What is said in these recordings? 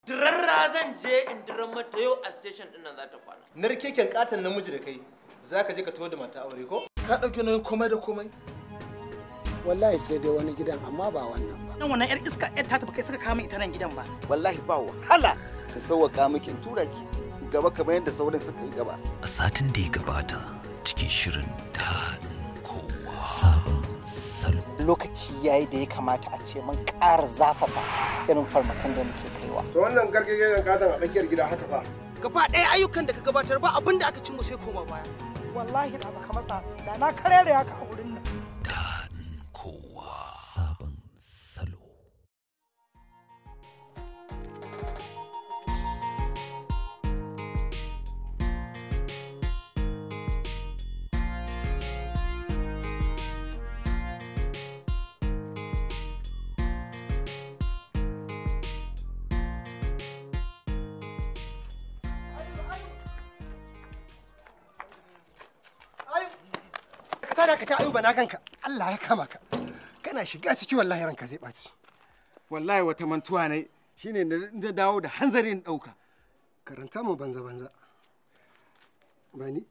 dirarra zan je in diran mata yau a station din nan za ta kwana. Narkeken katon namiji da kai za ka je ka tawo da mata aure ko? Ka ɗauki nauyin komai da komai. Wallahi sai dai wani gidan amma ba wannan ba. Dan wannan yar iska yar ta kai suka kama ita nan gidan ba. Wallahi ba wahala ka sauwaka miki tura ki gaba kamar yadda sauran suka yi gaba. A satin da ya gabata cikin shirin daɗin kowa sabon salo. Lokaci yayi da ya kamata a ce mun ƙara zafafa irin farmakan da muke kaiwa. To wannan gargajen katon a tsakiyar gida haka fa. Gaba ɗaya ayyukan da ka gabatar ba abin da aka ci mu sai koma baya. Wallahi da baka matsa da na karere haka a wurin nan. Daɗin kowa sabon salo. Ka ta Ayuba na kanka Allah ya kama ka kana shiga ciki wallahi ranka zai ɓaci. Wallahi wata mantuwa ne shine na dawo da hanzarin ɗauka. Karanta mu banza bani.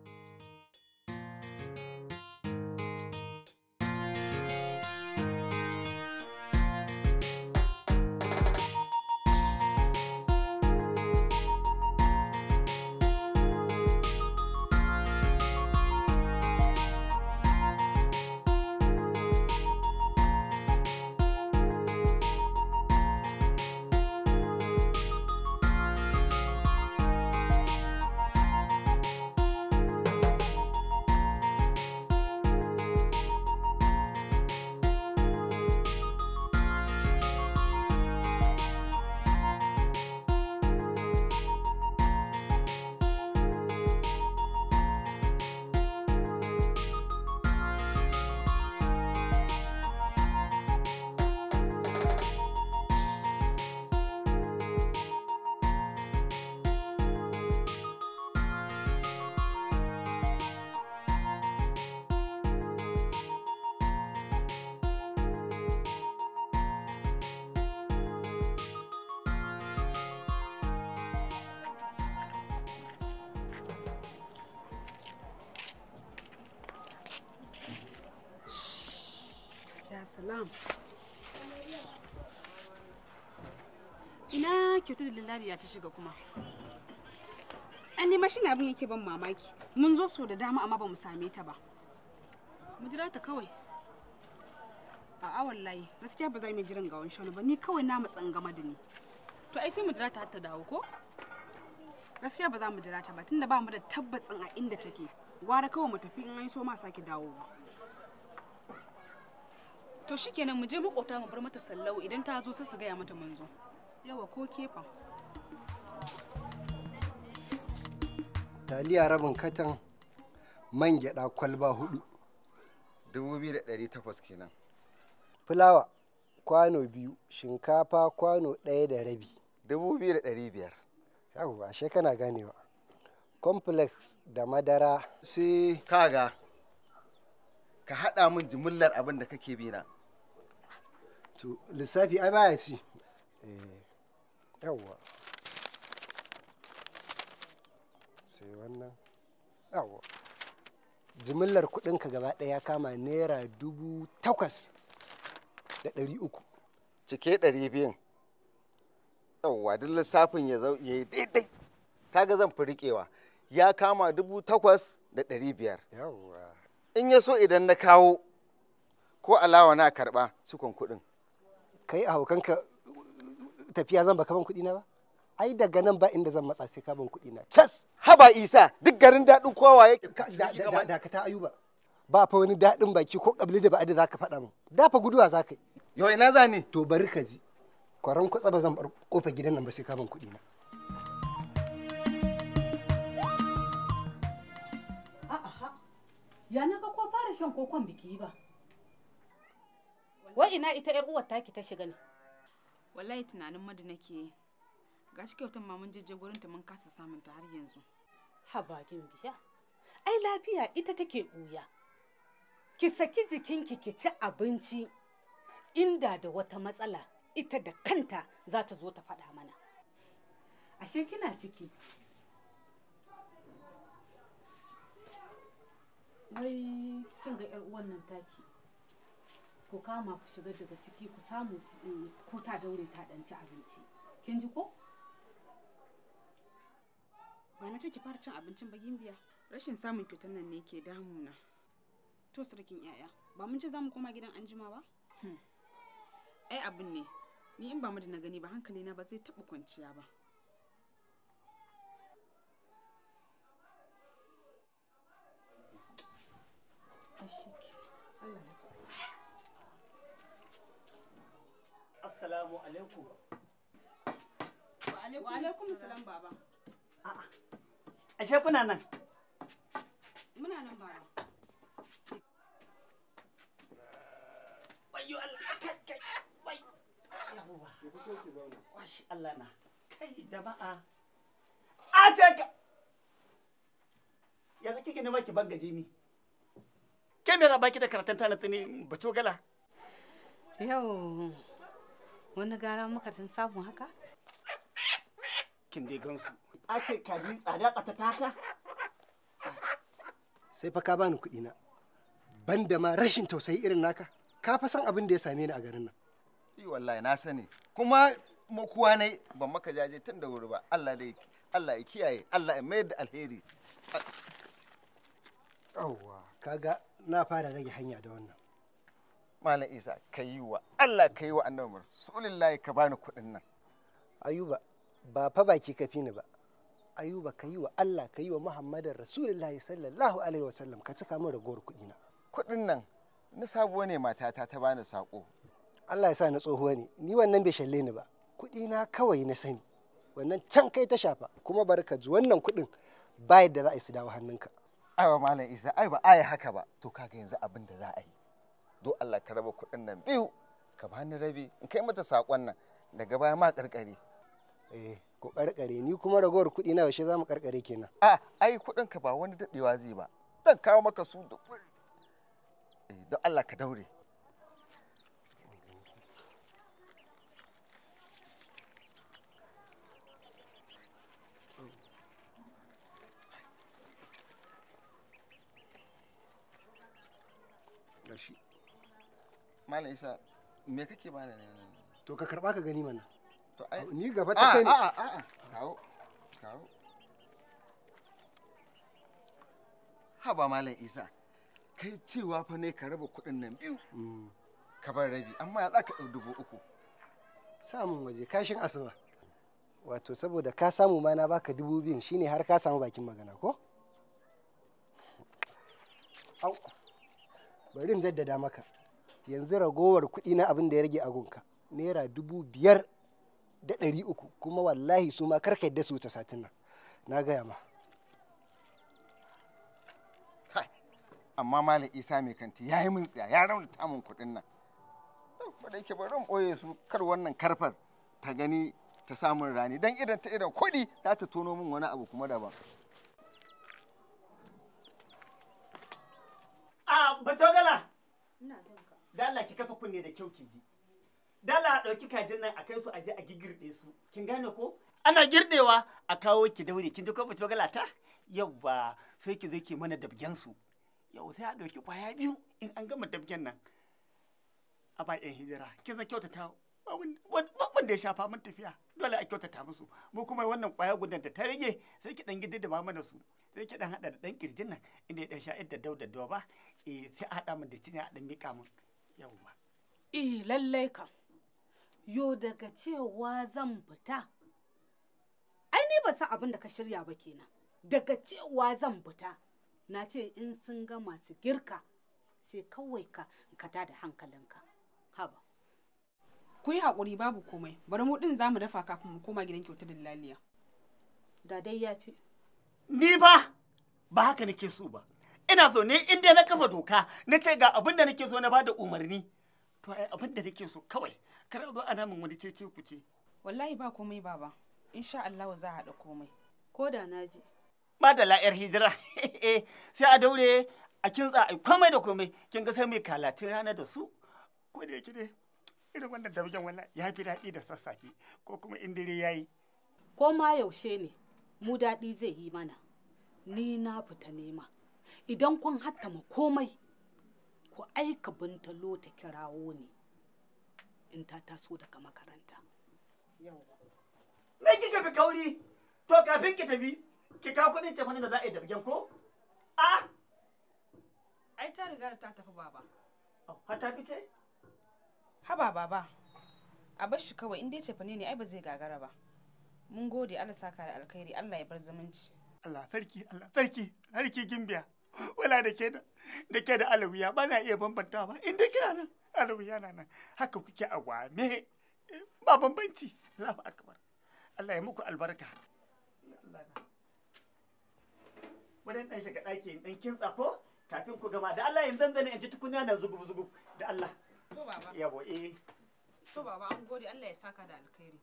Salam. Ina kyautar da Lillariya ta shiga kuma. An nema shi abin yake ban mamaki. Mun zo so da dama amma ba mu same ta ba. Mu jira ta kawai. A'a wallahi, gaskiya ba za mu jiran gawan shanu ba. Ni kawai na matsan gama da ni. To ai sai mu jira ta har ta dawo ko? Gaskiya ba za mu jira ta ba tunda ba mu da tabbacin a inda take. Gwara kawai mu tafi in an so ma sake dawowa. To shikenan mu je makota mu bar mata sallau idan ta zo sai su gaya mata mun zo. Yawa ko kefa. Taliya rabin katan man gyada kwalba 4. 2,800 kenan. Fulawa kwano 2, shinkafa kwano 1 da rabi. 2,500. Yawwa ashe kana ganewa. Complex da madara sai Kaga ka haɗa min jimillar abin da kake bi na. to lissafi ai baya ci. Yawwa sai wannan yawwa jimillar kudinka gaba ɗaya kama naira 8,300. Cike 200. Yawwa duk lissafin ya yi daidai. Kaga zan fi riƙewa. Ya kama 8,500. Yawwa In ya so idan na kawo ko alawa na karɓa cikon kuɗin. kai a haukanka tafiya zan baka ban kuɗi na ba? Ai daga nan ba inda zan matsa sai ka ban kuɗi na. Cas! Haba Isa duk garin daɗin kowa yake. Da ka ta Ayuba. Ba fa wani daɗin baki ko ƙabli da ba'adi za ka faɗa min. Da fa guduwa za ka yi. Yau ina za ni? To bari ka ji. Kwaran kwatsa ba zan bar ƙofar gidan nan ba sai ka ban kuɗi na. Ya naga ko fara shan kokon biki ba. Wai ina ita yar uwar taki ta shiga ne? Wallahi tunanin madu nake yi. Gashi kyautar ma mun jejje gurin ta mun kasa samun ta har yanzu. Habagin biya. Ai lafiya ita take ɓuya. Ki saki jikinki ki ci abinci. Inda da wata matsala ita da kanta za ta zo ta faɗa mana. ashe kina ciki. Wai kin ga 'yar uwan nan taki. Ku kama ku shiga daga ciki ku samu ko ta daure ta dan ci abinci. Kin ji ko? Ba na ce ki fara cin abincin ba Gimbiya. Rashin samun kyautar nan ne ke damuna. To sarkin yaya, ba mun ce za mu koma gidan anjima ba? Ai abin ne, ni in ba mu da na gani ba hankali na ba zai taɓa kwanciya ba. Assalamu alaikum. Wa alaikum salam baba. A'a. Ashe kuna nan? Muna nan baba. Wayyo Allah kai wai. Yawwa. Washi Allah na. Kai jama'a. A ce ka. Yanzu kike ne baki bangaje ni. Ke me za baki da karatun tana tsini bato gala? Yau wani gara muka tun samu haka? Kin dai gansu. A ce kaji tsada ta haka? Sai fa ka bani kuɗi na. Banda ma rashin tausayi irin naka. Ka fa san abin da ya same ni a garin nan. Yi wallahi na sani. Kuma makuwa ne ban maka jaje tun da wuri ba. Allah ya kiyaye. Allah ya mayar da alheri. Yawwa, kaga na fara rage hanya da wannan. Malam Isa, ka yi wa Allah ka yi wa annabi Rasulullahi ka bani kuɗin nan. Ayuba, ba fa baki ka fi ni ba. Ayuba ka yi wa Allah ka yi wa Muhammadin Rasulullahi sallallahu alaihi wasallam ka cika min ragowar kuɗi na. Kuɗin nan na sabuwa ne matata ta bani sako. Allah ya sa na tsohuwa ne, ni wannan bai shalle ni ba. Kuɗi na kawai na sani. Wannan can kai ta shafa, kuma bari ka ji wannan kuɗin ba yadda za a yi su dawo hannunka. Ai ba Malam Isa, ai ba ai haka ba. To kaga yanzu abin da za a yi. Do Allah ka raba kuɗin nan biyu, ka bani rabi, in kai mata sakon nan daga baya ma karkare. Ko karkare ni kuma ragowar kuɗi na yaushe za mu karkare kenan. Ai kuɗin ka ba wani daɗewa zai ba. Zan kawo maka su da wuri. Don Allah ka daure. Gashi. Malam Isa, me kake bani ne? To ka karba ka gani mana. To ai ni gaba ta kai ne. Kawo. Haba Malam Isa, kai cewa fa ne ka raba kuɗin nan biyu. Ka bar rabi, amma ya za ka ɗau 3,000. Samun waje kashin asuba. Wato saboda ka samu ma na baka 2,000 shine har ka samu bakin magana ko? Au. Bari in jaddada maka. Yanzu ragowar kuɗi na abin da ya rage a gunka. Naira 5,300 kuma wallahi su ma karka yadda su wuce satin nan. Na gaya ma. Amma Malam Isa mai kanti ya yi min tsiya ya raunata min kuɗin nan. Ko da yake bari in ɓoye su kar wannan karfar ta gani ta samun rani dan idan ta idan kuɗi za ta tono min wani abu kuma daban. Batogala. Da Allah ki kasa kunne da kyau ki ji. Da Allah ɗauki kajin nan a kai su aje a gigirɗe su. Kin gane ko? Ana girdewa a kawo ki daure. Kin ji ko Batogala ta? Yawwa sai ki zo ki mana dabgen su. Yau sai a ɗauki kwaya 2 in an gama dabgen nan. A ba ɗan hijira. Kin san kyautata wanda ya shafa mun tafiya. Dole a kyautata musu. Mu kuma wannan kwaya gudan da ta rage sai ki ɗan gidi da mana su. Sai ki ɗan haɗa da ɗan kirjin nan inda ya ɗan sha'id da dau da dawa ba. Sai a haɗa min da cinya a ɗan miƙa min. Yawwa. Lallai kam. Yo daga cewa zan fita. Ai ni ba san abin da ka shirya ba kenan. Daga cewa zan fita. Na ce in sun ga masu girka sai kawai ka tada hankalinka. Haba. Ku yi haƙuri babu komai. Bari mu ɗin za mu dafa kafin mu koma gidan kyauta da laliya. Da dai ya fi. Ni ba haka nake so ba. Ina so ne inda na kafa doka na ce ga abin da nake so na bada umarni. To ai abin da nake so kawai kar zo ana min wani cece ku ce. Wallahi ba komai baba. Insha Allah za a haɗa komai. Ko da na je. Ba da la'yar hijira. Sai a daure a kintsa a komai da komai. Kin ga sai mai kalatin rana da su. Ko da yake dai irin wannan dabgen wallahi ya fi daɗi da sassafe ko kuma in dare yayi. ko ma yaushe ne mu daɗi zai yi mana. Ni na fita nema. Idan kun hattama komai, ku aika Bintalo ta kirawo ni in ta taso daga makaranta. Me kika fi kauri? To kafin ki tafi, ki kawo kuɗin cefanen da za a yi da bikin ko? A? Ai ta riga da ta tafi baba. Har ta fice? Haba baba. A bar shi kawai in dai cefane ne ai ba zai gagara ba. Mun gode Allah saka da alkhairi, Allah ya bar zumunci. Allah sarki, harki gimbiya. Wala da ke da alawiya ba na iya bambanta ba. In dai kira nan alawiya na nan. Haka kuke a gwame. Ba bambanci. Allahu akbar. Allah ya muku albarka. Wadan dan shiga ɗaki dan kintsa ko kafin ku gama da Allah yanzu zan in ji tukunya na zugub da Allah. To baba. Yabo To baba an gode Allah ya saka da alkhairi.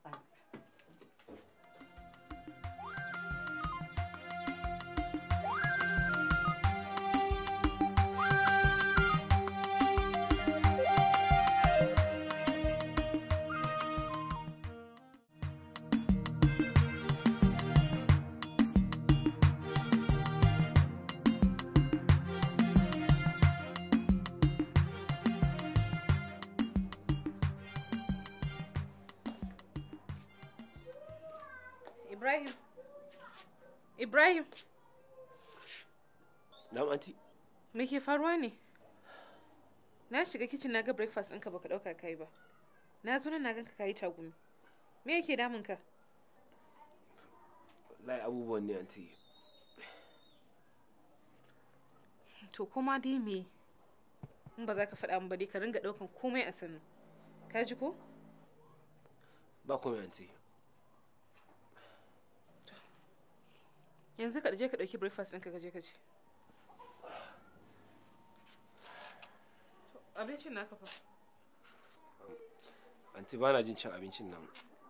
Ibrahim. Na'am anti. Me ke faruwa ne? Na shiga kitchen na ga breakfast ɗinka baka ɗauka kai ba. Na zo nan na ganka kayi tagumi. Me yake damun ka? Wallahi abubuwan ne anti. To kuma dai me? In ba za ka faɗa min ba dai ka ringa ɗaukan komai a sannu. Ka ji ko? Ba komai anti. Yanzu ka je ka ɗauki breakfast ɗinka ka je ka ci. Abincin naka fa. Anti ba na jin cin abincin nan.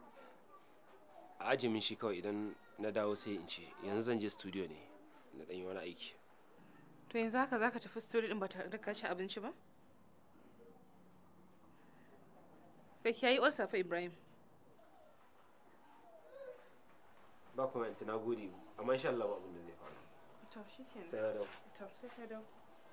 A aje min shi kawai idan na dawo sai in ci. Yanzu zan je studio ne na ɗan yi wani aiki. To yanzu haka za ka tafi studio ɗin ba tare da ka ci abinci ba? Ka kiyayi ulcer fa Ibrahim. Ba kuma yanzu na gode amma insha Allah ba abin da zai faru. To shikenan. Sai na dawo. To sai ka dawo.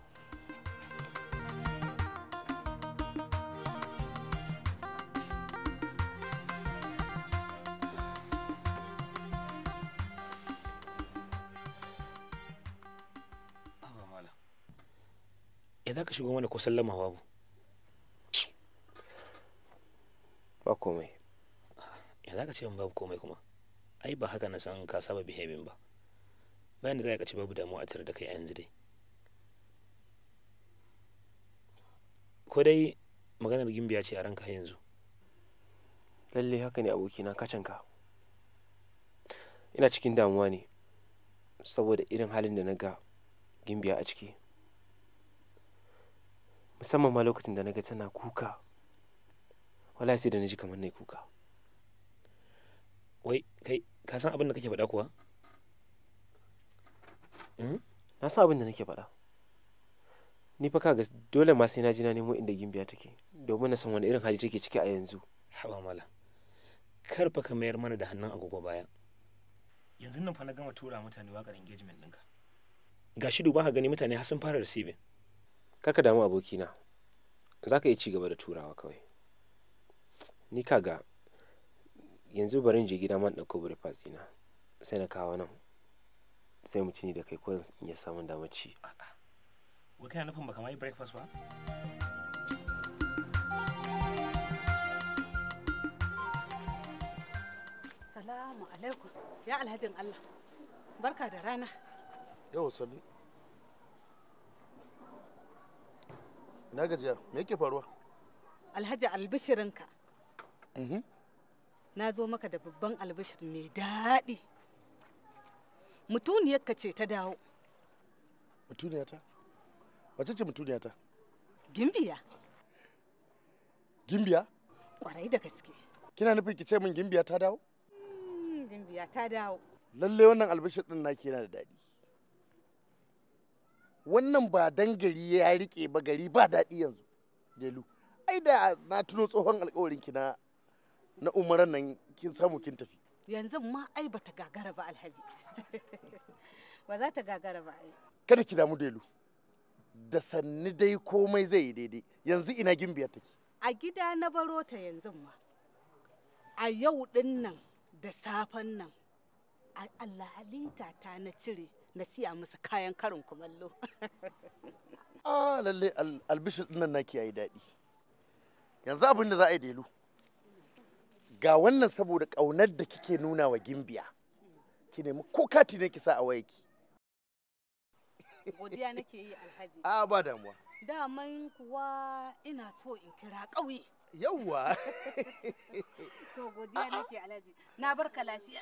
Ya za ka shigo mana ko sallama babu? Ba komai. Ya za ka ce min babu komai kuma? Ai ba haka na san ka saba behaving ba. Bayan da za ka ci babu damuwa a tare da kai a yanzu dai. Ko dai maganar gimbiya ce a ranka yanzu? Lalle haka ne abokina kacanka. Ina cikin damuwa ne saboda irin halin da na ga gimbiya a ciki. Musamman ma lokacin da na ga tana kuka. Wallahi sai da na ji kamar na yi kuka. Wai kai ka san abin da kake faɗa kuwa? Na san abin da nake faɗa. Ni fa kaga dole ma sai na ji na nemo inda gimbiya take domin na san wani irin hali take ciki a yanzu. Haba mala. Kar fa ka mayar mana da hannun agogo baya. Yanzu nan fa na gama tura mutane waƙar engagement ɗinka. Gashi duba ka gani mutane har sun fara receiving. Kaka damu abokina. Za ka iya ci gaba da turawa kawai. Ni kaga yanzu bari in je gida man ɗauko breakfast ɗina sai na kawo nan sai mu ci ni da kai ko in ya samu damar ci. Wai kana nufin baka ma yi breakfast ba? Salamu alaikum. Ya alhajin Allah. Barka da rana. Yau sallu. Na gajiya, me yake faruwa? Alhaji albishirinka. Na zo maka da babban albishir mai daɗi. Mutuniyarka ce ta dawo. Mutuniyata? Wace ce mutuniyata? Gimbiya. Gimbiya? Kwarai da gaske. Kina nufin ki ce min gimbiya ta dawo? Gimbiya ta dawo. Lalle wannan albishir din naki yana da daɗi. Wannan ba dan gari ya rike ba, gari ba daɗi yanzu. Delu. Ai da na tuno tsohon alƙawarin ki na umaran nan kin samu kin tafi. yanzu ma ai bata gagara ba Alhaji. Ba za ta gagara ba ai. Kada ki damu Delu. Da sanni dai komai zai yi daidai. Yanzu ina Gimbiya take. A gida na baro ta yanzu ma. A yau din nan da safen nan Allah halitta ta na cire na siya musu kayan karin kumallo. Lalle albishir din nan naki yayi daɗi. Yanzu abin da za a yi Delu. Ga wannan saboda ƙaunar da kike nuna wa Gimbiya. Ki nemi ko kati ne ki sa a wayarki. Godiya nake yi Alhaji. Ba damuwa. Daman kuwa ina so in kira ƙauye. Yawwa. To godiya nake Alhaji. Na barka lafiya.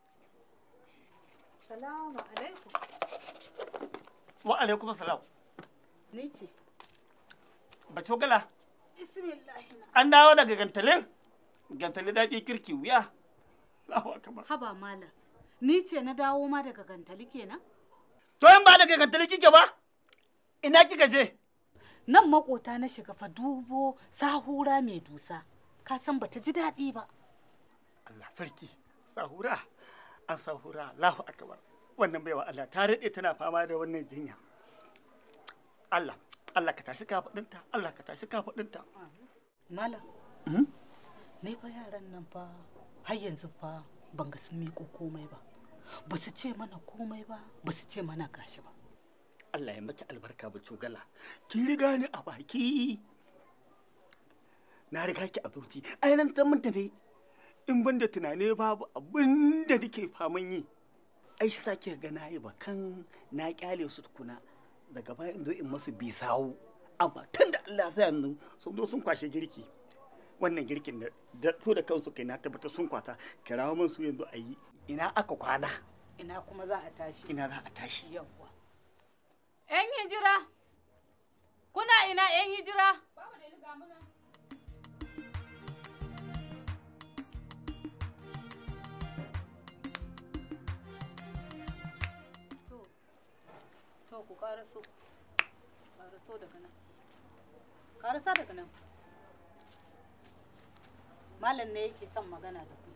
Salamu alaikum. Wa alaikum salam. Ni ce. Bacogala. Bismillah. An dawo daga gantalin? Gantali daɗi kirki wuya. Allahu akbar. Haba malam. Ni ce na dawo ma daga gantali kenan? To in ba daga gantali kike ba? Ina kika je? Nan makota na shiga fa dubo sahura mai dusa. Ka san bata ji daɗi ba. Allah sarki. Sahura. An sahura. Allahu akbar. Wannan baiwa Allah ta rade tana fama da wannan jinya. Allah ka tashi kafaɗinta. Allah ka tashi kafaɗinta. Malam. Ne fa yaran nan fa har yanzu fa ban ga sun miƙo komai ba. Ba su ce mana komai ba, ba su ce mana gashi ba. Allah ya maki albarka Bacogala. Ki riga ni a baki. Na riga ki a zuci. Ai nan zaman ta dai. In ban da tunane babu abin da nake faman yi. Ai shi sake ga na yi bakan na kyale su tukuna. Daga baya in zo in masu bisawo. Amma tun da Allah sai yanzu sun zo sun kwashe girki. Wannan girkin da su da kansu kai na tabbatar sun kwata. Kirawo min su yanzu a yi. Ina aka kwana. Ina kuma za a tashi. Ina za a tashi. Yawwa. 'Yan hijira. Kuna ina 'yan hijira? Babu da liga muna. To ku karaso. Karaso daga nan. Karasa daga nan. Malam ne yake son magana da ku.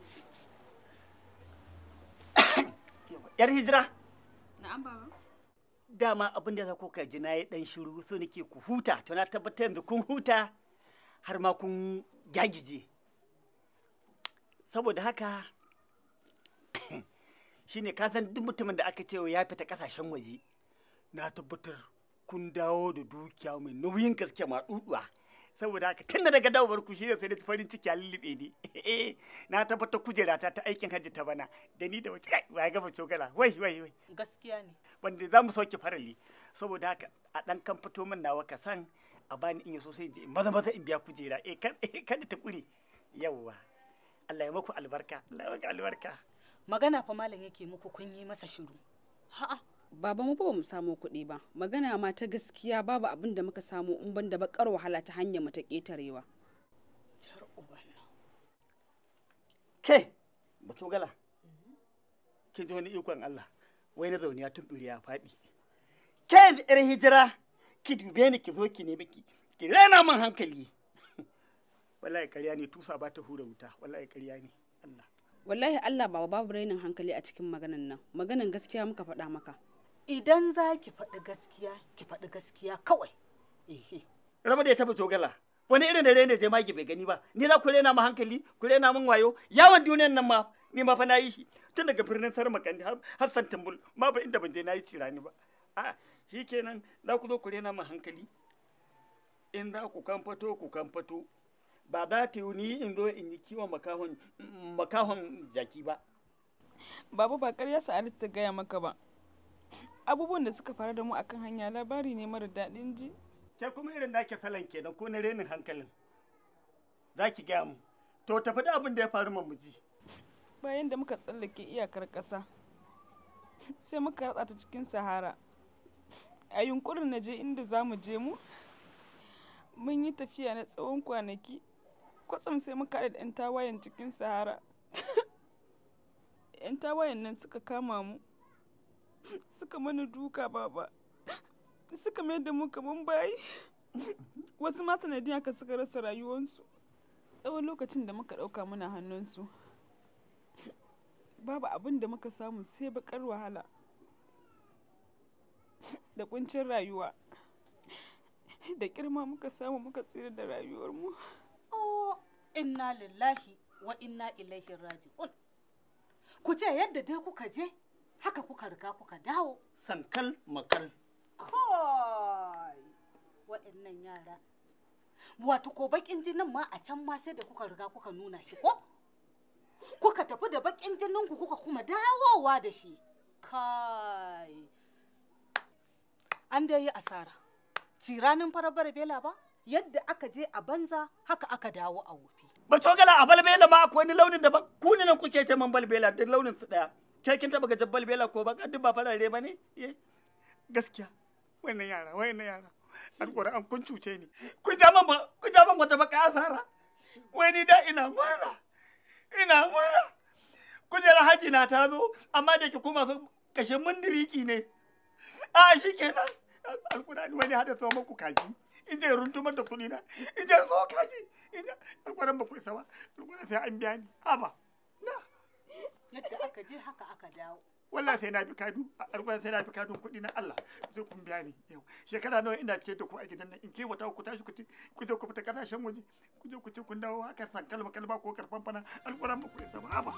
Yar hijira. Na'am baba. Dama abin da za ku ka ji na yi dan shiru so nake ku huta to na tabbatar yanzu kun huta har ma kun gagije. Saboda haka shine ka san duk mutumin da aka ce ya fita kasashen waje na tabbatar kun dawo da dukiya mai nauyin gaske ma duduwa. Saboda haka tun da daga dawowar ku shine sai da farin ciki a lullube ni. Na tabbatar kujera ta aikin hajji ta bana da ni da wace ba ga Bacogala. Wai. Gaskiya ne. Wanda za mu sauke farali. Saboda haka a dan kan fito min nawa ka san a bani in yaso sai in je maza in biya kujera. Kada ta kure. Yawwa. Allah ya maku albarka. Allah ya maku albarka. Magana fa malam yake muku kun yi masa shiru. Ha'a. Baba mu ba mu samu kuɗi ba. Magana ma ta gaskiya babu abin da muka samu in ban da bakar wahala ta hanyar mu ta ƙetarewa. Jar ubanna. Ke Bacogala. Kin ji wani ikon Allah. Wai na zaune ya tumbure ya faɗi. Ke yanzu ƴar hijira ki dube ni ki zo ki nemi ki rena min hankali. Wallahi ƙarya ne tusa ba ta hura wuta. Wallahi ƙarya ne. Allah. Wallahi Allah babu rainin hankali a cikin maganan nan. Maganan gaskiya muka faɗa maka. Idan za ki faɗi gaskiya kawai. Rama da ya taɓa Bacogala. Wani irin da rene zai magi bai gani ba. Ni za ku rena mu hankali, ku rena min wayo. Yawon duniyan nan ma ni ma fa na yi shi. Tun daga birnin Sarmakandi har Santambul ma ba inda ban je na yi cirani ba. A'a shi kenan za ku zo ku rena min hankali. In za ku kamfato. Ba za ta yi ni in zo in yi kiwon makahon jaki ba. Baba ba ƙarya Sa'adatu ta gaya maka ba. Abubuwan da suka faru da mu akan hanya labari ne mara daɗin ji. Ke kuma irin da ke salon kenan ko na renin hankalin. Za ki gaya mu. To tafi da abin da ya faru mu ji. Bayan da muka tsallake iyakar ƙasa, sai muka ratsa ta cikin Sahara. A yunkurin na je inda za mu je mu, mun yi tafiya na tsawon kwanaki. Kwatsam sai muka haɗa da 'yan tawayen cikin Sahara. 'Yan tawayen nan suka kama mu, suka mana duka baba, suka mayar da mu kaman bayi. Wasu ma sanadiyan haka suka rasa rayuwarsu. Tsawon lokacin da muka ɗauka muna hannunsu, babu abin da muka samu sai bakar wahala da kuncin rayuwa. Da girma muka samu muka tsira da rayuwarmu. Oh, inna lillahi wa inna ilaihi raji'un. Ku ce yadda dai kuka je, haka kuka riga kuka dawo. Sankal makal. Kai, waɗannan yara. Wato ko bakin jinin ma a can ma sai da kuka riga kuka nuna shi ko? Kuka tafi da bakin jinin ku kuka kuma dawowa da shi. Kai. An dai yi asara. Ciranin farar barbela ba? Yadda aka je a banza haka aka dawo a wofi. Ba gala a balbela ma akwai wani launin daban. Ku ne nan kuke ce man balbela duk launin su daya. Kai kin taba ga balbela ko ba duk ba farare ba ne? Gaskiya. Wannan yara. Alƙur'an kun cuce ni. Ku ja man wata baka asara. Wai ni da ina murna. Kujerar haji na ta zo amma da ke kuma kashe mundiriki ne. A shi kenan. Alƙur'ani wani hada so muku kaji. In je runtumar da kuɗi na. In je so kaji. Alƙur'an ba ku isa ba. Alƙur'an sai an biya ni. Haba. Yadda aka je haka aka dawo. Wallahi sai na bi kadu. Alƙur'an sai na bi kadun kuɗi na Allah. Sai kun biya ni. Shekara nawa ina ce da ku a gidan nan in kewata ku tashi ku je ku fita kasashen waje. Ku je ku ci kun dawo haka san kalma ko karfan fana. Alƙur'an ba ku isa ba. Haba.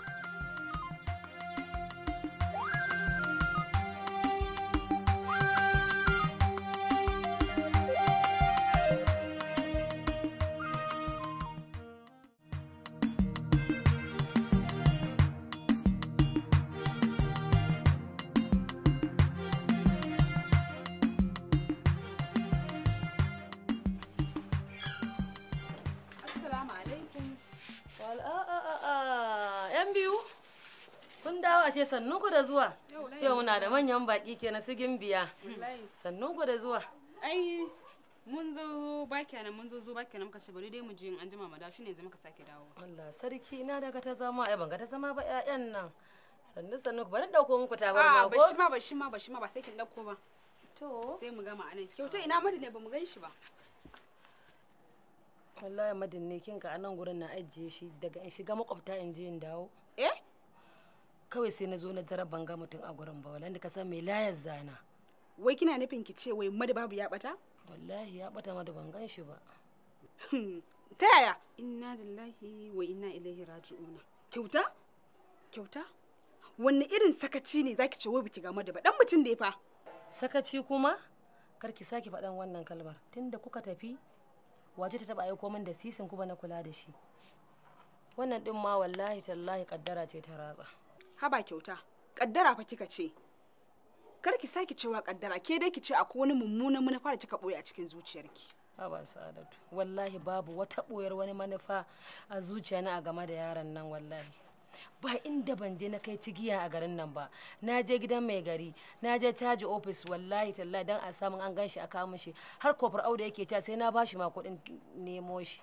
Ashe sannun ku da zuwa. Yau muna da manyan baki kenan su Gimbiya. Sannun ku da zuwa. Ai mun zo ba kenan muka ce bari dai mu je an jima mada shine yanzu muka sake dawo. Allah sarki ina daga ta zama ai ban ga ta zama ba ƴaƴan nan. Sannu ku bari dauko muku tabarma ko? Ba shi ma ba sai kin dauko ba. To sai mu gama anan. Kyauta ina madin ne ba mu gan shi ba. Wallahi madin ne kinka anan gurin na ajiye shi daga in shiga makwabta in je in dawo. Kawai sai na zo na tara ban ga mutum a gurin ba wallahi ka san me layar zana. Wai kina nufin ki ce wai madu babu ya bata? Wallahi ya bata madu ban gan shi ba. Ta yaya? Inna lillahi wa inna ilaihi raji'una. Kyauta? Wanne irin sakaci ne zaki ce wai biki ga madu ba? Dan mutum da fa. Sakaci kuma? Kar ki saki faɗan wannan kalmar. Tunda kuka tafi waje ta taba aiko min da sisin kuma na kula da shi. Wannan din ma wallahi tallahi kaddara ce ta ratsa. Haba Kyauta, kaddara fa kika ce. Kar ki saki cewa kaddara, ke dai ki ce akwai wani mummunan manufa da kika boye a cikin zuciyarki. Haba Sa'adatu, wallahi babu wata boyar wani manufa a zuciyana a game da yaron nan wallahi. Ba inda ban je na kai cigiya a garin nan ba. Na je gidan mai gari, na je caji office wallahi tallahi dan a samu an ganshi a kawo mishi. Har kofar auda yake ta sai na bashi ma kuɗin nemo shi.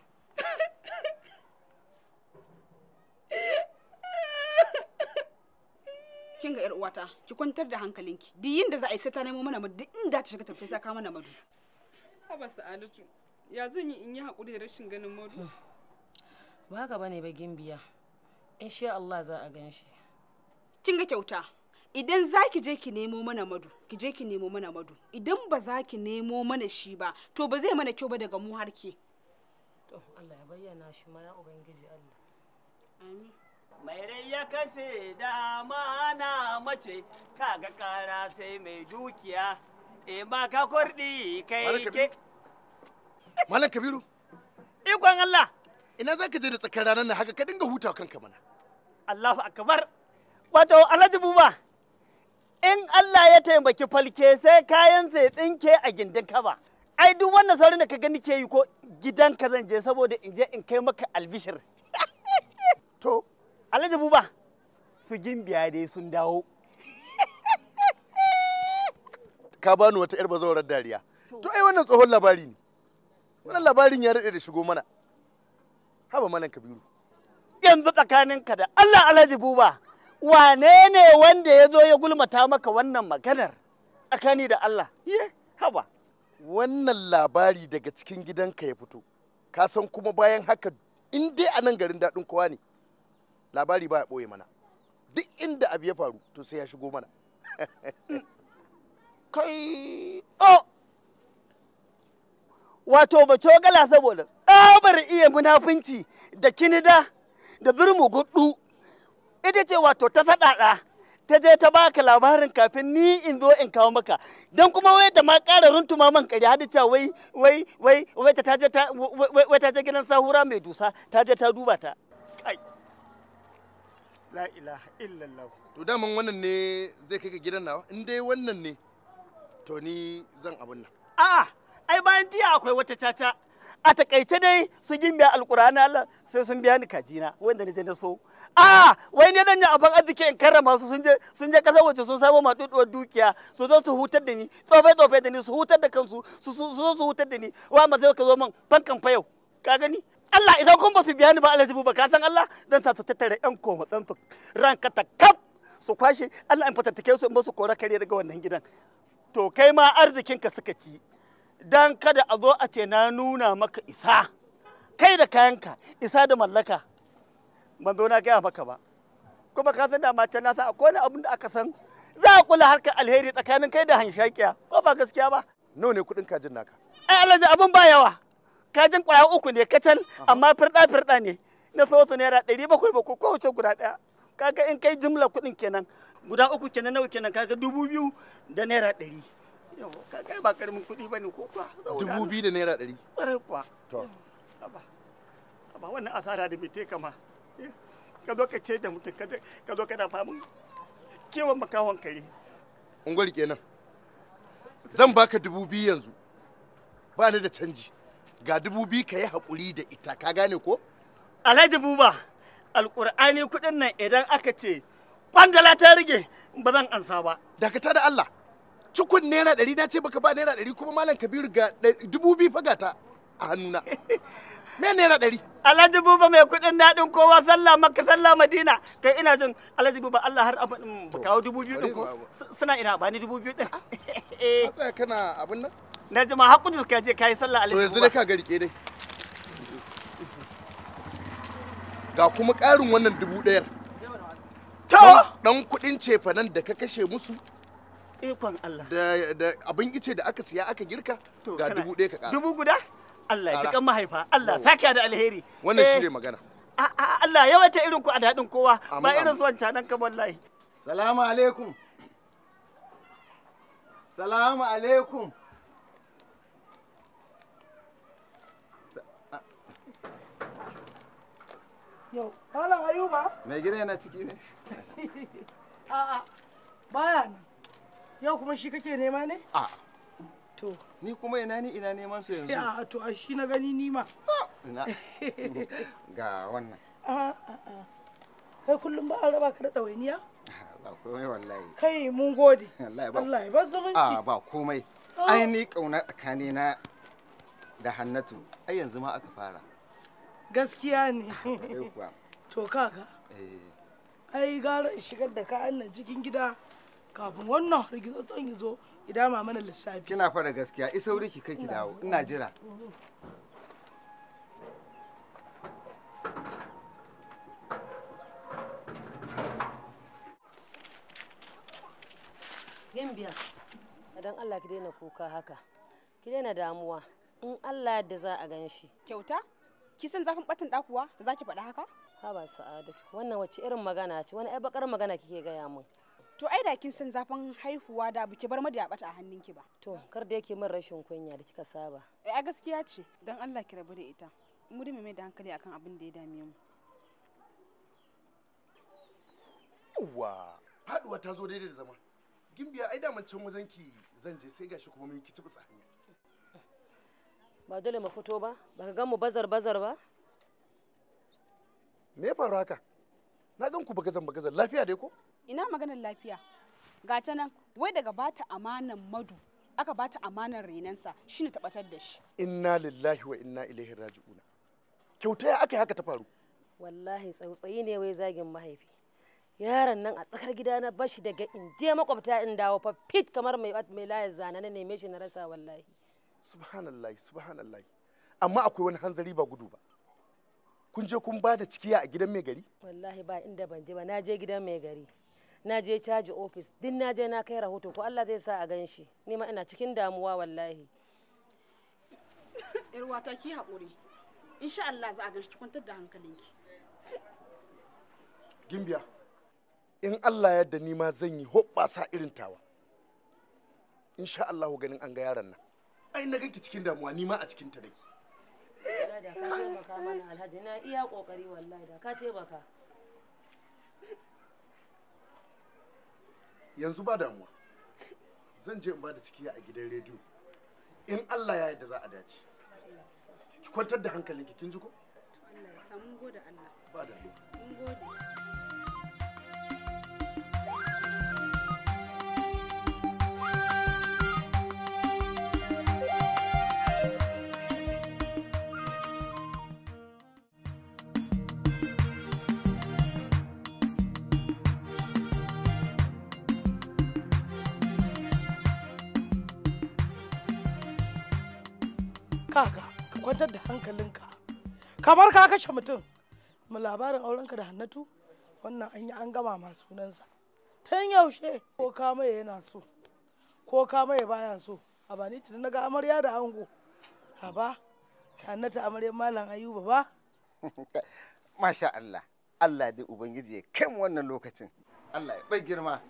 Kin ga 'yar uwata, ki kwantar da hankalinki. Duk yinda za a yi sai ta nemo mana madu, duk inda ta shiga tafi ta kawo mana madu. Haba Sa'adatu, ya zan yi in yi haƙuri da rashin ganin madu? Ba haka bane ba Gimbiya. Insha Allah za a gan shi. Kin ga Kyauta, idan za ki je ki nemo mana madu, ki je ki nemo mana madu. Idan ba za ki nemo mana shi ba, to ba zai mana kyau ba daga mu har ke. To Allah ya bayyana shi ma ya Ubangiji Allah. Amin. Mai rai ya kace da mana mace kaga kara sai mai dukiya ba ka kurdi kai ke. Malam Kabiru. Ikon Allah. Ina za ka je da tsakar ranar nan haka ka dinga hutawa kanka mana. Allahu akbar. Wato Alhaji Buba. In Allah ya taimaki falke sai kayan sai tsinke a gindin kaba. Ai duk wannan saurin da ka gani ke yi ko gidanka zan je saboda in je in kai maka albishir. To Alhaji Buba, su Gimbiya dai sun dawo. Ka bani wata 'yar bazawarar dariya. To ai wannan tsohon labari ne. Wannan labarin ya daɗe da shigo mana. Haba Malam Kabiru. Yanzu tsakaninka da Allah Alhaji Buba, wane ne wanda ya zo ya gulmata maka wannan maganar? Tsakani da Allah. Haba. Wannan labari daga cikin gidanka ya fito. Ka san kuma bayan haka in dai a nan garin daɗin kowa ne. Labari ba ya ɓoye mana. duk inda abu ya faru to sai ya shigo mana. Kai wato ba cogala saboda ɗabar iya munafunci da kinida da zurmu gudu ita ce wato ta saɗaɗa ta je ta baka labarin kafin ni in zo in kawo maka don kuma wai ta ma ƙara runtuma man ƙari hadi cewa wai ta je gidan sahura mai dusa ta je ta duba ta. La ilaha illallah. To daman wannan ne zai kai ka gidan nawa? In dai wannan ne to ni zan abun nan. A'a, ai bayan jiya akwai wata caca. A takaice dai su gimbiya alkur'ani Allah sai sun biya ni kajina wanda na je na so. A wai ne zan yi abin arziki in karrama su sun je kasar waje sun samu maɗuɗuwar dukiya su zo su hutar da ni tsofe da ni su hutar da kansu su zo su hutar da ni wa ma zai ka zo man fankan fa yau ka gani Allah idan kun ba su biya ni ba Allah ba ka san Allah dan sa su tattara yan komatsan su ranka ta kaf su kwashe Allah in fatattake su in ba su kora kare daga wannan gidan to kai ma arzikinka suka ci dan kada a zo a ce na nuna maka isa kai da kayanka isa da mallaka ban zo na gaya maka ba kuma ka san da mace na sa akwai wani abin da aka san za a kula harkar alheri tsakanin kai da hanshakiya ko ba gaskiya ba. Nawa ne kuɗin kajin naka? Ai Alhaji abin ba yawa kajin ƙwaya 3 ne kacal amma firɗa ne na so su naira 700 ba kowace guda ɗaya kaga in kai jimla kuɗin kenan guda 3 kenan nawa kenan kaga 2000 da naira 100 kaga ba karamin kuɗi bane ko kuwa 2000 da naira 100 ƙwarai kuwa to ba wannan asara da bai teka ma ka zo ka ce da mutum ka zo kana famun kewan makawon kare ungwari kenan zan baka 2000 yanzu ba ni da canji ga 2000 ka yi haƙuri da ita ka gane ko Alhaji Buba alƙur'ani kuɗin nan idan aka ce kwandala ta rage ba zan ansa ba dakata da Allah cikun naira 100 na ce baka ba naira 100 kuma malam Kabiru ga 2000 fa gata a hannuna me naira 100 Alhaji Buba mai kuɗin daɗin kowa sallah Makka sallah Madina kai ina jin Alhaji Buba Allah har abin kawo 2000 din ko suna ina ba ni 2000 din eh tsaya kana abin nan na ji ma hakuri suka je kai sallah Alhaji Buba to yanzu dai ka ga rike dai ga kuma ƙarin wannan 1000 to dan kuɗin cefanen da ka kashe musu ikon Allah da abin ice da aka siya aka girka ga 1000 ka ƙara 1000 guda Allah ya jikan mahaifa Allah saka da alheri wannan shi ne magana Allah yawaita irin ku a daɗin kowa ba irin su wancan nan ka wallahi salamu alaikum salamu alaikum Yau, Malam Ayuba? Mai gida yana ciki ne? A'a, baya nan. Yau kuma shi kake nema ne? A. To. Ni kuma ina neman su yanzu. Ya, to a shi na gani ni ma. Ina. Ga wannan. Kai kullum ba an raba ka da ɗawainiya? Ba komai wallahi. Kai mun gode. Wallahi ba. Allah ya bar zumunci. Ba komai. Ai ni kauna tsakanina da Hannatu. Ai yanzu ma aka fara. Gaskiya ne. To kaga. Ai gara shigar da kayan nan cikin gida kafin wannan hargitsattun ya zo idan ma mana lissafi. Kina fara gaskiya isa wuri ki kai ki dawo ina jira. Gimbiya, idan Allah ki daina kuka haka, ki daina damuwa, in Allah yadda za a gan shi. Kyauta? Ki san zafin batin ɗakuwa da za ki faɗa haka? Ha ba Sa'adatu, wannan wace irin magana ce, wani ai bakar magana kike gaya min. To ai da kin san zafin haihuwa da buki bar mada bata a hannunki ba. To kar da yake min rashin kunya da kika saba. A gaskiya ce, dan Allah ki rabu da ita. Mu da mai da hankali akan abin da ya dame mu. Yawwa, faduwa ta zo daidai da zama. Gimbiya ai da can wajen ki zan je sai gashi kuma mun kici bisa hanya. Ba dole mu fito ba? Baka gan mu bazar ba? Me ya faru haka? Na gan ku bagazan lafiya dai ko? Ina maganar lafiya. Ga ta nan wai daga bata amanan madu aka bata amanar renansa shine tabbatar da shi. Inna lillahi wa inna ilaihi raji'una. Kyauta ya aka yi haka ta faru? Wallahi tsautsayi ne wai zagin mahaifi. Yaron nan a tsakar gida na bashi daga in je makwabta in dawo fa fit kamar mai layar zana na neme shi na rasa wallahi. Subhanallah. Amma akwai wani hanzari ba gudu ba. kun je kun ba da cikiya a gidan mai gari? Wallahi ba inda ban je ba, na je gidan mai gari. Na je caji ofis, din na je na kai rahoto ko Allah zai sa a gan shi. Ni ma ina cikin damuwa wallahi. Irwata ki haƙuri. Insha Allah za a gan shi, kwantar da hankalinki. Gimbiya, in Allah yadda ni ma zan yi hoɓɓasa irin tawa. Insha Allah ganin an ga yaron nan. Ai na ganki cikin damuwa, ni ma a cikin ta dake. Wallahi da ka taimaka mana Alhaji, na iya kokari wallahi da ka taimaka. Yanzu ba damuwa. Zan je in ba da cikiya a gidan rediyo. In Allah ya yarda za a dace. Ki kwantar da hankalinki, kin ji ko? Allah ya samu gode Allah. Ba damuwa. Mun gode. Kaga ka kwantar da hankalinka kamar ka kashe mutum. Mu labarin aurenka da Hannatu wannan an yi an gama ma sunansa tun yaushe. Ko ka maye yana so ko ka maye baya so, a ba ni tun naga amarya da ango a ba Hannatu amaryar Malam Ayuba ba. Masha Allah, Allah dai Ubangiji ya kai mu wannan lokacin. Allah ya bai girma.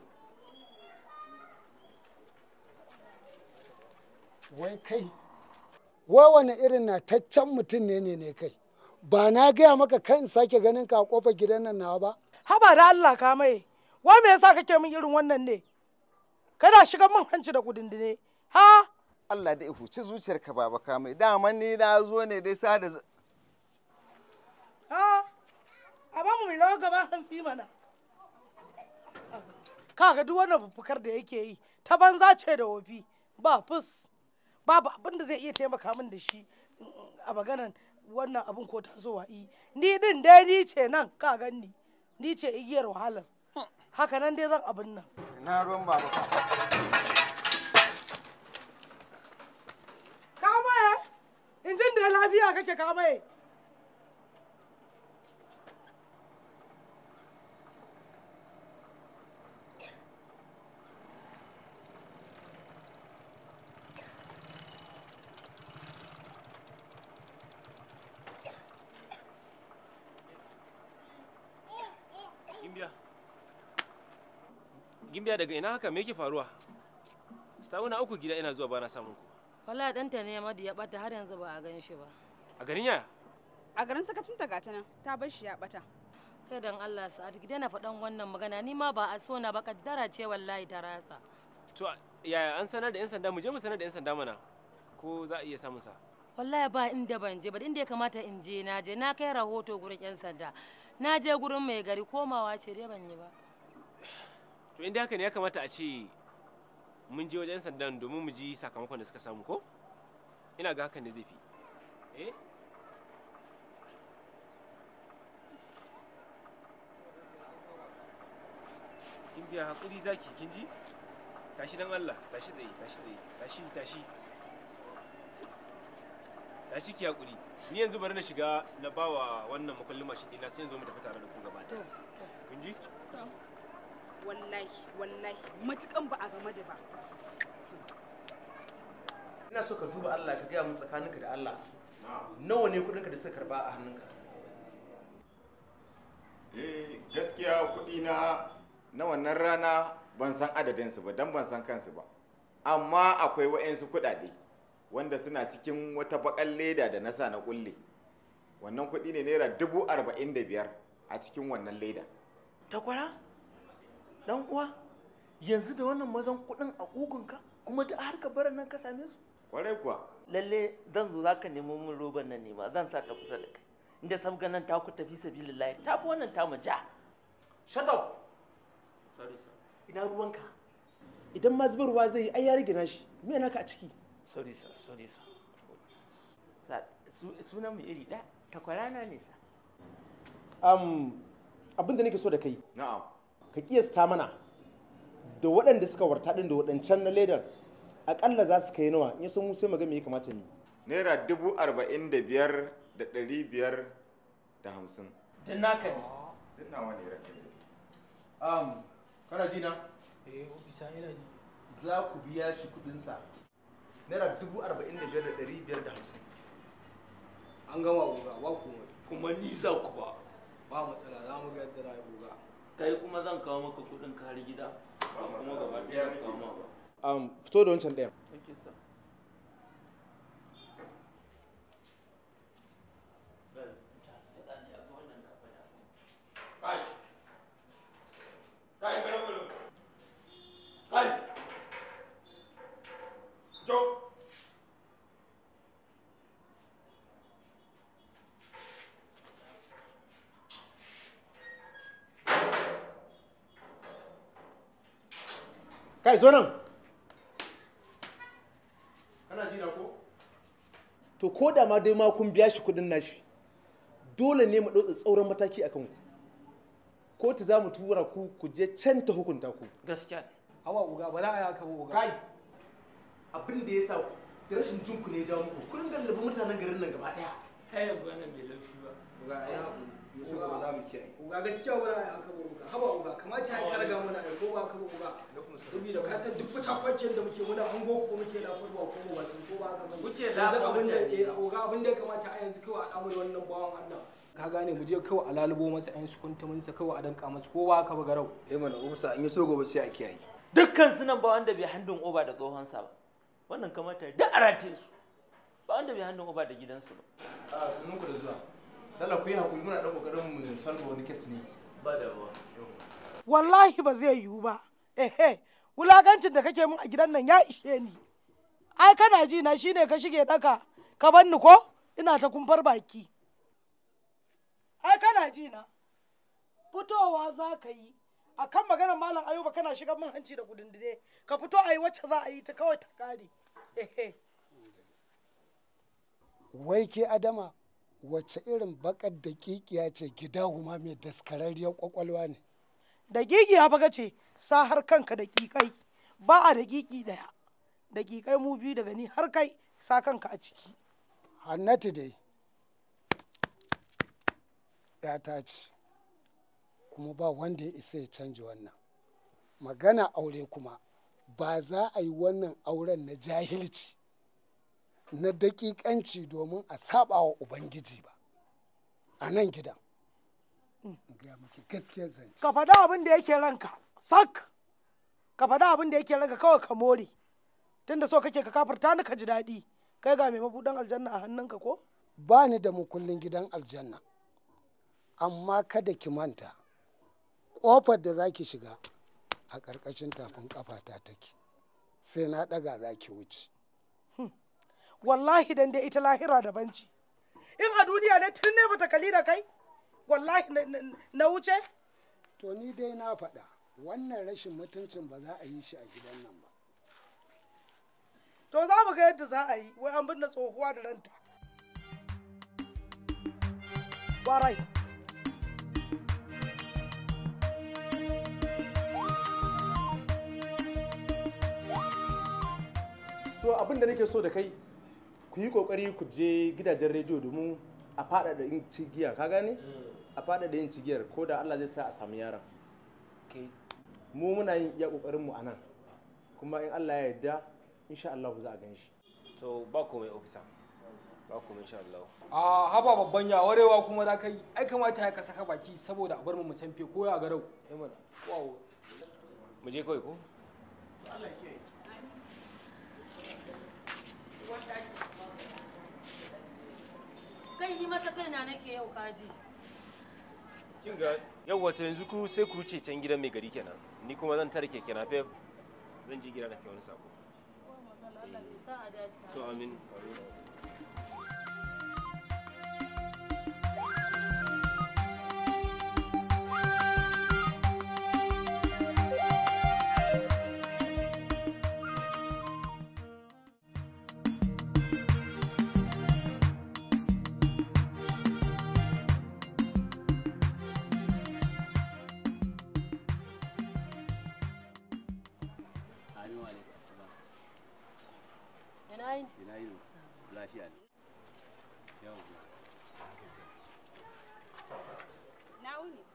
Wai kai, wai wani irin nataccen mutum ne kai? Ba na gaya maka kan sake ganin ka a kofar gidan nan nawa ba? Haba da Allah ka maye, wa me yasa kake min irin wannan ne? Kada shiga min hanci da kudindine. Ha? Allah da huci zuciyarka baba ka mai. Dama ni na zo ne dai sada. Ha? A ba mu mai rawa gaban hantsi mana. Kaga duk wannan fufukar da yake yi ta banza ce da wofi, ba fus. Babu abin da zai iya taimaka min da shi a maganan wannan abin ko tasowa yi. Ni din dai ni ce nan ka ganni, ni ce igiyar wahalar. Haka nan dai zan abin nan. Na ruwan baba ka. Kamaye, injin da lafiya kake kamaye. Gimbiya daga ina haka me yake faruwa? Sa'una uku gida ina zuwa bana samun ku. Wallahi ɗanta ne Madu ya ɓata har yanzu ba a gan shi ba. A garin yaya? A garin sakacin ta gata nan, ta bar shi ya ɓata. Kai dan Allah Sa'ad ki daina faɗan wannan magana, ni ma ba a so na ba, kaddara ce wallahi ta rasa. To yaya an sanar da 'yan sanda, mu je mu sanar da 'yan sanda mana. Ko za a iya samun sa? Wallahi ba inda ban je ba, inda ya kamata in je na je, na kai rahoto gurin 'yan sanda. Na je gurin mai gari, komawa ce dai ban yi ba. To inda haka ne ya kamata a ce mun je wajen sandan domin mu ji sakamakon da suka samu ko? Ina ga hakan ne zai fi. Eh? Kin biya hakuri zaki kin ji? Tashi dan Allah, tashi tsaye, tashi tsaye, tashi. Tashi ki hakuri. Ni yanzu bari na shiga na bawa wannan makullin mashin ɗina sai yanzu mu tafi tare da ku gaba ɗaya. Kun ji? Wallahi matukan ba a game da ba. Ina so ka duba Allah ka gaya mun tsakaninka da Allah nawa ne kudinka da suka karba a hannunka. Gaskiya kudi na wannan rana ban san adadinsu ba dan ban san kansu ba, amma akwai wa'yansu kudade wanda suna cikin wata bakan leda da na sa na kulle. Wannan kudi ne naira 45,000 a cikin wannan leda. Takwara? Dan uwa, yanzu da wannan mazan kudin a kugunka kuma da har ka bar nan ka same su? Kwarai kuwa. Lalle zan zo zaka nemo min roban nan ne ma zan sa ta kusa da kai. Inda sabga nan ta ku tafi sabilillahi ta fi wannan ta mu ja. Shut up. Sorry sir. Ina ruwanka? Idan ma zubarwa zai yi ai ya rige nashi. Me naka a ciki? Sorry sir. Sunan mu iri ɗaya, takwarana ne sa. Abin da nake so da kai. Na'am. Ka kiyasta mana da waɗanda suka warta ɗin da waɗancan na ledar aƙalla za su kai nawa in sun mu sai maga me ya kamata ni. Naira 45,500 Din naka ne. Din nawa ne ranka ne. Kana ji na? Bisa ina ji. Za ku biya shi kuɗinsa. Naira 45,550. An gama oga ba komai. Kuma ni za ku ba. Ba matsala za mu ga yadda rayu oga. Kai kuma zan kawo maka kuɗin ka har gida. Ba kuma gaba ɗaya zan kawo ma ba. Fito da wancan ɗayan. Kake sa. Kai zo nan. Kana ji na ko? To ko da ma dai ma kun biya shi kudin nashi. Dole ne mu ɗauka tsauran mataki akan ku. Kotu za mu tura ku ku je can ta hukunta ku. Gaskiya. Hawa uga ba za a yi haka ba uga. Kai. Abin da ya sa rashin jin ku ne ya jawo muku. Kun gallabi mutanen garin nan gaba ɗaya. Kai yanzu wannan bai laushi ba. Uga ai hakuri. Yaso gaba za mu kiyaye. Uga gaskiya ba za a yi haka ba uga. Haba uga kamata ya karaga mana ai ko ba haka ba uga. Saboda ka san duk fitakwacin da muke muna an go ko muke lafarwa ko ba sun ko ba haka ba. Muke lafarwa abin da uga abin da ya kamata a yanzu kawai a damu wannan bawan Allah. Ka gane mu je kawai a lalubo masa ƴan sukuntumin sa kawai a danka masa ko ba haka ba garau. Mana usa an yi so gobe sai a kiyaye. Dukkan su nan ba wanda bai handun oba da tsohonsa ba. Wannan kamata duk a rataye su. Ba wanda bai handun oba da gidansu ba. A sannan ku da zuwa. Dalla ku yi hakuri muna dan kokarin mu salwa wani kes ne. Ba da ruwa. Wallahi ba zai yiwu ba. Wulagancin da kake min a gidan nan ya ishe ni. Ai kana ji na shine ka shige daka ka banni ko? Ina ta kumfar baki. Ai kana ji na. Fitowa za ka yi. Akan maganar Malam Ayuba kana shiga min hanci da gudundune. Ka fito a yi wacce za a yi ta kawai ta kare. Wai ke Adama wacce irin bakar daƙiƙiya ce gida huma mai daskararriyar kwakwalwa ne. Daƙiƙiya baka ce sa har kanka daƙiƙai ba a daƙiƙi ɗaya. Daƙiƙai mu biyu daga ni har kai sa kanka a ciki. Hannatu dai ya ta ce kuma ba wanda ya isa ya canja wannan. Magana aure kuma ba za a yi wannan auren na jahilci na daƙiƙanci domin a saba wa Ubangiji ba a nan gidan. Gaya maki gaskiyar zance. Ka faɗa abin da yake ranka, sak! Ka faɗa abin da yake ranka kawai ka more. Tunda so kake ka kafarta ni ka ji daɗi. Kai ga mai mabuɗan aljanna a hannunka ko? Ba ni da mukullin gidan aljanna. Amma kada ki manta, ƙofar da za ki shiga a ƙarƙashin tafin ƙafata take. Sai na ɗaga za ki wuce. Wallahi dan dai ita lahira daban ce. In a duniya ne tun ne bata kali da kai? Wallahi na wuce? To ni dai na faɗa wannan rashin mutuncin ba za a yi shi a gidan nan ba. To za mu ga yadda za a yi, wai an binne tsohuwa da ranta. Warai. So abin da nake so da kai ku yi kokari ku je gidajen rediyo domin a faɗaɗa yin cigiya ka gane? A faɗaɗa yin cigiyar ko da Allah zai sa a samu yaron. Mu muna yin iya kokarinmu a nan kuma in Allah ya yarda insha Allah za a gan shi. To ba komai ofisa. Ba komai insha Allah. A haba babban ya warewa kuma da kai ai kamata ya ka saka baki saboda a bar mu sanfe ko ya garau. Wow. Mu je kawai ko? Allah ya kiyaye. Kai ni mata kaina nake yau kaji. Kin ga yau wato yanzu ku sai ku wuce can gidan mai gari kenan. Ni kuma zan tare keke na fe zan je gida na kai wani sako. To amin.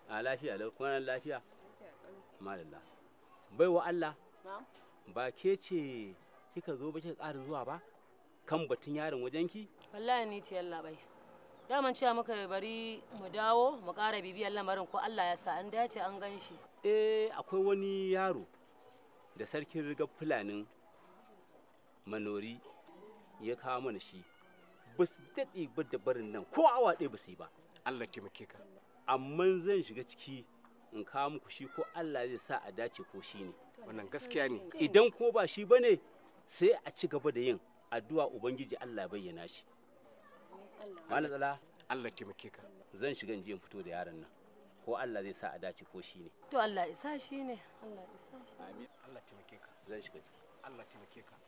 A lafiya lau kuma lafiya. Malalla. Baiwa Allah. Ba ke ce kika zo ba kika ƙara zuwa ba? Kan batun yaron wajenki? Wallahi ni ce Allah bai. Daman cewa muka bari mu dawo mu ƙara bibiyar lamarin ko Allah ya sa an dace an gan shi. Akwai wani yaro da sarkin rigar fulanin Manori ya kawo mana shi. Ba su daɗe ba da barin nan ko awa ɗaya ba su yi ba. Allah taimake ka. Amma zan shiga ciki in kawo muku shi ko Allah zai sa a dace ko shi ne. Wannan gaskiya ne. Idan ko ba shi bane sai a ci gaba da yin addu'a Ubangiji Allah ya bayyana shi. Malam Tsala, Allah taimake ka. Zan shiga in je in fito da yaron nan. Ko Allah zai sa a dace ko shi ne. To Allah isa shi ne. Allah isa shi. Amin. Allah taimake ka. Zan shiga ciki. Allah taimake ka.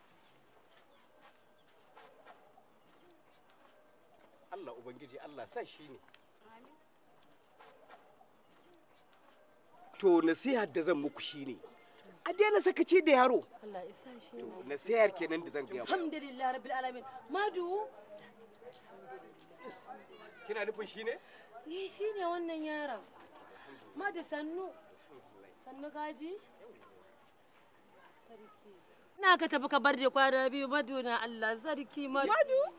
Allah Ubangiji Allah sa shi ne. To nasihar da zan muku shi ne. A daina sakaci da yaro. Allah isa shi ne. Nasihar kenan da zan gaya muku. Alhamdulillah rabbil alamin. Madu. Kina nufin shi ne? Shi ne wannan yaron. Madu sannu. Sannu gaji. Sarki. Na ka tafi ka bar da kwana biyu Madu na Allah sarki Madu.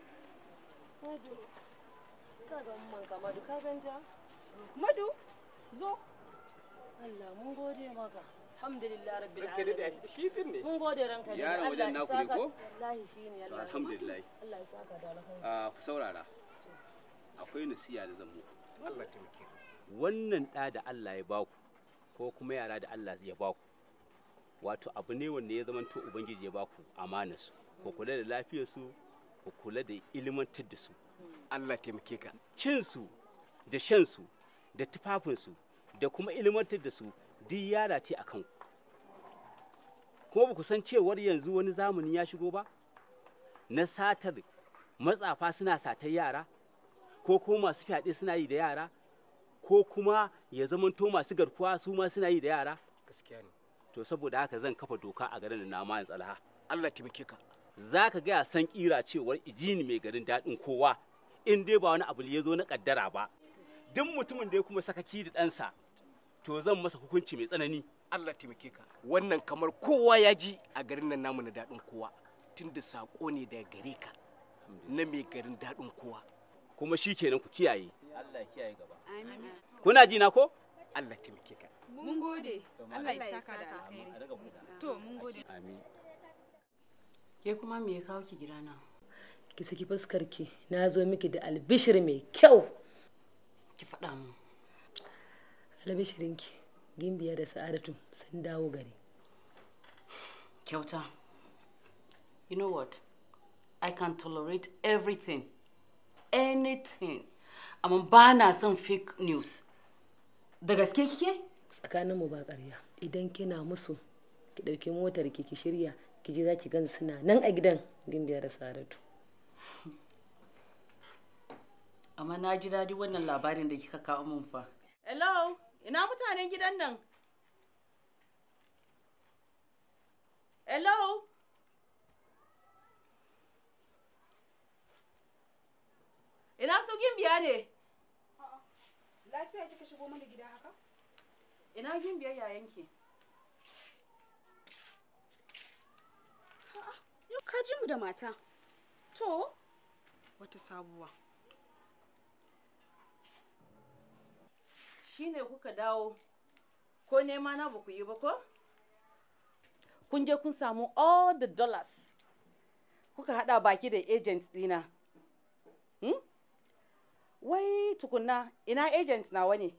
Madu. Kaga umman ka Madu ka ganta? Madu zo. Allah mun gode maka. Alhamdulillah rabbil alamin. Shi din ne. Mun gode ranka da Yaron wajen naku ne ko? Wallahi shine Allah. Alhamdulillah. Allah ya saka da alkhairi. Ku saurara. Akwai nasiya da zan muku. Allah taimake. Wannan ɗa da Allah ya baku ko kuma yara da Allah ya baku. Wato abu ne wanda ya zamanto Ubangiji ya baku amanarsu. Ku kula da lafiyarsu, ku kula da ilimantar da su. Allah taimake ka. Cinsu da shansu da tufafinsu da kuma ilimantar da su duk yara ce a kanku. Kuma ba ku san cewar yanzu wani zamani ya shigo ba? Na satar matsafa suna satar yara, ko kuma masu fyaɗe suna yi da yara, ko kuma ya zamanto masu garkuwa su ma suna yi da yara. Gaskiya ne. To saboda haka zan kafa doka a garin na Mayan Tsalha. Allah taimake ka. Za ka gaya san kira cewar ijini mai garin daɗin kowa in dai ba wani abu ya zo na kaddara ba. Duk mutumin da ya kuma sakaki da ɗansa to zan masa hukunci mai tsanani. Allah taimake ka. Wannan kamar kowa ya ji a garin nan namu na daɗin kowa. Tunda saƙo ne daga gare ka na mai garin daɗin kowa. Kuma shi kenan ku kiyaye. Allah ya kiyaye gaba. Amin. Kuna ji na ko? Allah taimake ka. Mun gode. Allah ya saka da alkhairi. To mun gode. Amin. Ke kuma me ya kawo ki gidana? Ki saki fuskar ki. Na zo miki da albishir mai kyau. Ki faɗa mu. Albishirinki, Gimbiya da Sa'adatu sun dawo gari. Kyauta. You know what? I can tolerate everything. Anything. Amma ba na son fake news. Da gaske kike? Tsakaninmu ba ƙarya. Idan kina musu, ki ɗauki motar ki shirya, ki ji za ki gan suna nan a gidan Gimbiya da Sa'adatu. Amma na ji daɗi wannan labarin da kika kawo mun fa. Hello, ina mutanen gidan nan? Hello? Ina su Gimbiya ne? Lafiya kika shigo mana gida haka? Ina Gimbiya yayanki? Yau ka ji mu da mata. To, wata sabuwa. Shine kuka dawo ko nema na ba ku yi ba ko? Kun je kun samu all the dollars. Kuka hada baki da agent dina. Wai tukunna ina agent nawa ne?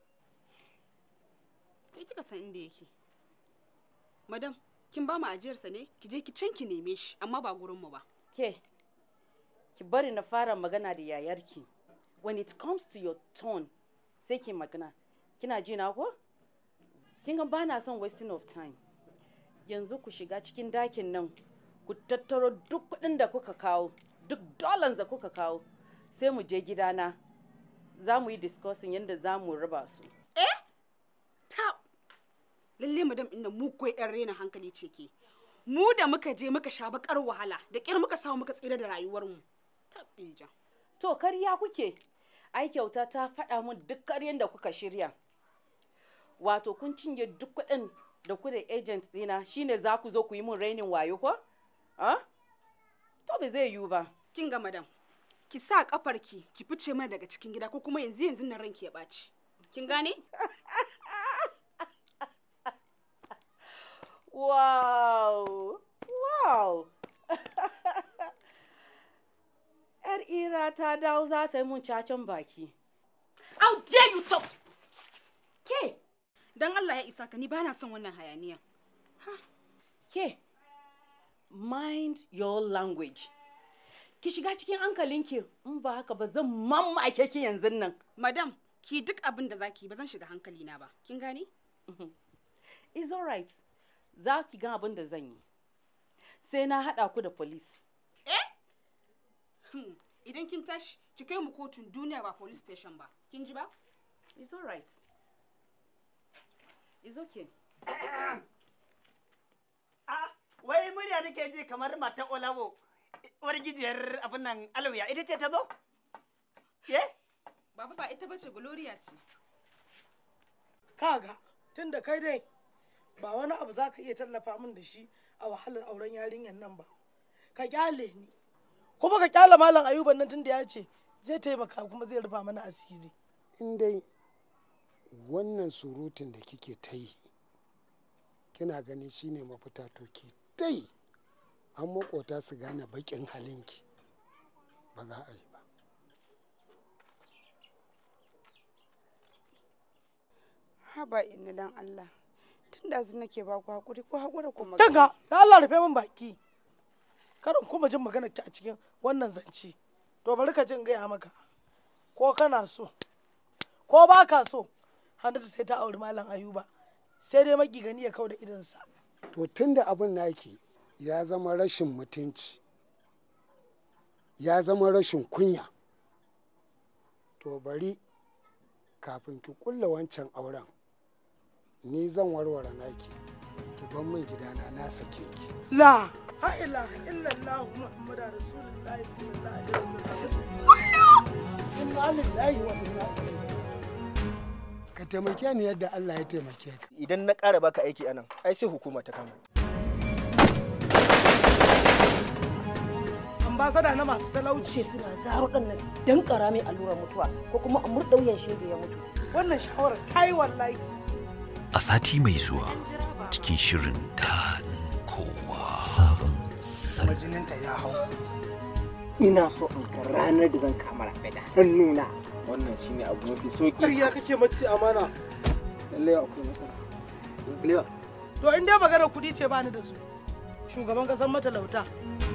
Kai kika san inda yake. Madam, kin ba mu ajiyarsa ne? Ki je ki can ki neme shi, amma ba gurin mu ba. Ke, ki bari na fara magana da yayarki. When it comes to your turn, sai ki magana. Kina ji na ko? Kin ga bana son wasting of time. Yanzu ku shiga cikin dakin nan, ku tattaro duk kuɗin da kuka kawo, duk dollars da kuka kawo, sai mu je gidana. Za mu yi discussing yadda za mu raba su. Ta! Lalle madam inda mu koi yan rena hankali ce ke. Mu da muka je muka sha bakar wahala, da ƙyar muka samu muka tsira da rayuwar mu. Ta inja. To kariya kuke. ai kyauta ta faɗa min duk ƙaryen da kuka shirya. Wato kun cinye duk kuɗin da ku da agent ɗina shine za ku zo ku yi min rainin wayo ko? To ba zai yiwu ba. Kin ga madam, ki sa kafarki ki fice mana daga cikin gida ko kuma yanzu nan ranki ya ɓaci. Kin gane? Wow! Wow! ‘Yar ira ta dawo za ta yi mun cacen baki. How dare you talk? Ke, don Allah ya isa ka ni ba na son wannan hayaniya. Ke, mind your language. Ki shiga cikin hankalinki in ba haka ba zan mamake ki yanzu nan. Madam, ki duk abin da zaki ba zan shiga hankalina ba. Kin gane? It's alright. Za ki ga abin da zan yi. Sai na haɗa ku da police. Idan kin tashi, ki kai mu kotun duniya ba police station ba. Kin ji ba? It's alright. It's okay. Wai murya nake ji kamar matan Olabo, uwar gijiyar abin nan Alauya, ita ce ta zo? Baba ba ita bace Gloria ce. Kaga, tunda kai dai ba wani abu za ka iya tallafa min da shi a wahalar auren yarinyar nan ba. Ka kyale ni. Kuma ka kyale Malam Ayuban nan tunda ya ce zai taimaka kuma zai rufa mana asiri. In dai wannan surutun da kike ta yi kina ganin shine mafita to ki ta yi an makota su gane bakin halinki ba za a yi ba. Haba inna dan Allah tun da zan nake ba ku hakuri ko hakura ko magana. Tanga da Allah rufe min baki. Karin kuma jin magana ki a cikin wannan zance. To bari ka jin gaya maka. Ko kana so ko ba ka so Hannatu sai ta auri Malam Ayuba. Sai dai maki gani ya kau da idansa. To tunda abin naki ya zama rashin mutunci ya zama rashin kunya to bari kafin ki kulla wancan auren ni zan warware naki ki ban min gidana na sake ki. La ha ilaha illallah Muhammadu Rasulullahi sallallahu alaihi wasallam. Inna lillahi wa inna ilaihi. Ka taimake ni yadda Allah ya taimake ka. Idan na ƙara baka aiki anan ai sai hukuma ta kama. Ambasada na masu talauci suna zaro dan nasi dan karame allurar mutuwa ko kuma a murda wuyan shege ya mutu. Wannan shawarar ta yi wallahi. A sati mai zuwa cikin shirin daɗin kowa sabon salo. Majininta ya hau. Ina so in ga ranar da zan kama rafe da hannuna. Wannan shine abu mafi sauki. Ƙarya kake mace amana. Lallai akwai masana. Lewa. To in dai maganar kuɗi ce bani da su. Shugaban ƙasar matalauta